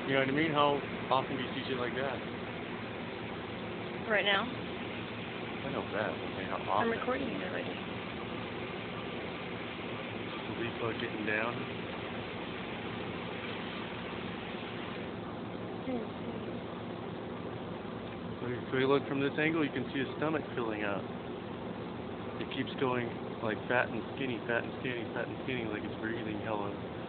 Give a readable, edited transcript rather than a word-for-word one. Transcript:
You know what I mean? How often do you see shit like that? Right now? I know that. I mean, how I'm often? recording it already. Just a leaf bug getting down. So you look from this angle, you can see his stomach filling up. It keeps going like fat and skinny, fat and skinny, fat and skinny, like it's breathing hella